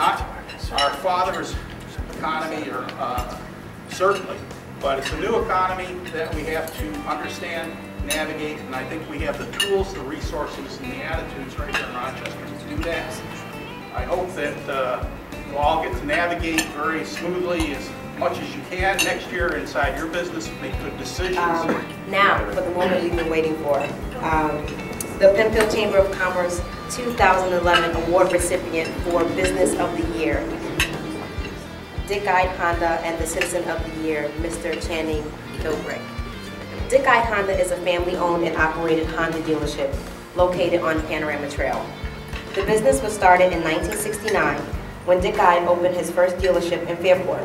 not our father's economy, or certainly, but it's a new economy that we have to understand, navigate, and I think we have the tools, the resources, and the attitudes right here in Rochester to do that. I hope that you'll all get to navigate very smoothly as much as you can next year inside your business and make good decisions. Now, for the moment we've been waiting for. The Penfield Chamber of Commerce 2011 award recipient for Business of the Year, Dick Ide Honda, and the Citizen of the Year, Mr. Channing Kilbrick. Dick Ide Honda is a family-owned and operated Honda dealership located on Panorama Trail. The business was started in 1969 when Dick Ide opened his first dealership in Fairport.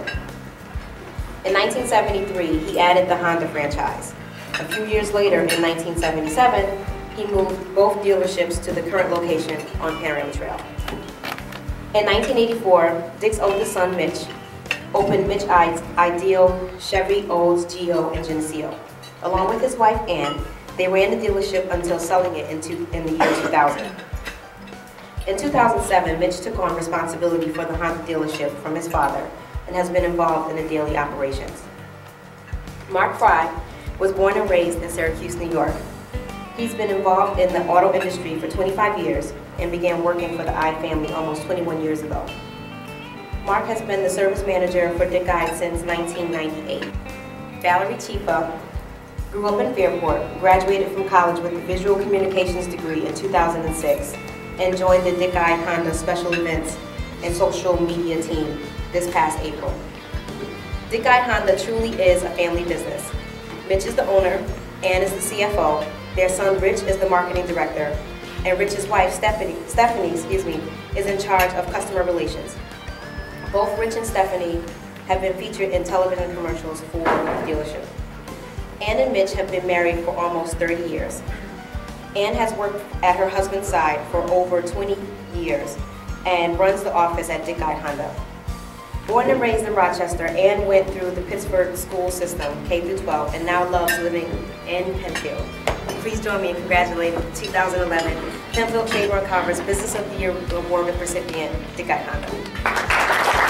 In 1973, he added the Honda franchise. A few years later, in 1977, he moved both dealerships to the current location on Panorama Trail. In 1984, Dick's oldest son, Mitch, opened Mitch Ide's ideal Chevy-Olds-Geo in Geneseo. Along with his wife, Ann, they ran the dealership until selling it in the year 2000. In 2007, Mitch took on responsibility for the Honda dealership from his father and has been involved in the daily operations. Mark Fry was born and raised in Syracuse, New York. He's been involved in the auto industry for 25 years and began working for the Ide family almost 21 years ago. Mark has been the service manager for Dick Ide since 1998. Valerie Chifa grew up in Fairport, graduated from college with a visual communications degree in 2006, and joined the Dick Ide Honda special events and social media team this past April. Dick Ide Honda truly is a family business. Mitch is the owner, Ann is the CFO, their son Rich is the marketing director, and Rich's wife Stephanie is in charge of customer relations. Both Rich and Stephanie have been featured in television commercials for the dealership. Ann and Mitch have been married for almost 30 years. Ann has worked at her husband's side for over 20 years and runs the office at Dick Ide Honda. Born and raised in Rochester, Ann went through the Pittsburgh school system, K-12, and now loves living in Penfield. Please join me in congratulating the 2011 Penfield Chamber of Commerce Business of the Year Award recipient, Dick Ide Honda.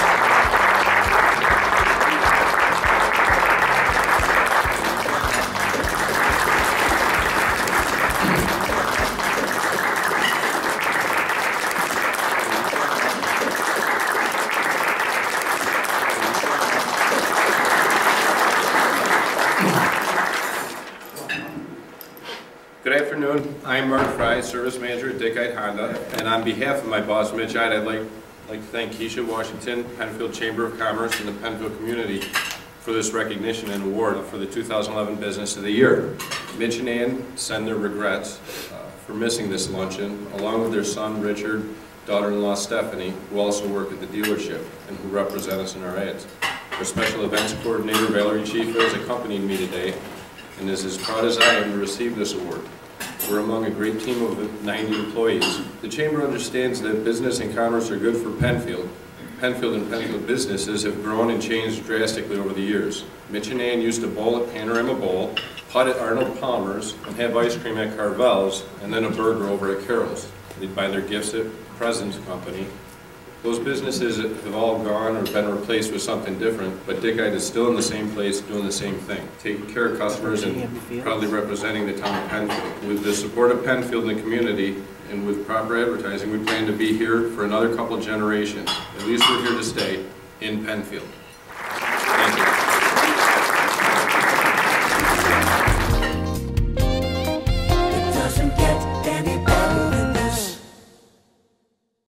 Good afternoon. I'm Mark Fry, Service Manager at Dick Ide Honda, and on behalf of my boss, Mitch Ide, I'd like to thank Keisha Washington, Penfield Chamber of Commerce, and the Penfield community for this recognition and award for the 2011 Business of the Year. Mitch and Ann send their regrets for missing this luncheon, along with their son, Richard, daughter-in-law, Stephanie, who also work at the dealership and who represent us in our ads. Our special events coordinator, Valerie Chifa, has accompanied me today and is as proud as I am to receive this award. We're among a great team of 90 employees. The Chamber understands that business and commerce are good for Penfield. Penfield and Penfield businesses have grown and changed drastically over the years. Mitch and Ann used to bowl at Panorama Bowl, putt at Arnold Palmer's, and have ice cream at Carvel's, and then a burger over at Carol's. They'd buy their gifts at President's Company. Those businesses have all gone or been replaced with something different, but Dick Ide is still in the same place doing the same thing, taking care of customers and proudly representing the town of Penfield. With the support of Penfield and the community, and with proper advertising, we plan to be here for another couple generations. At least we're here to stay in Penfield.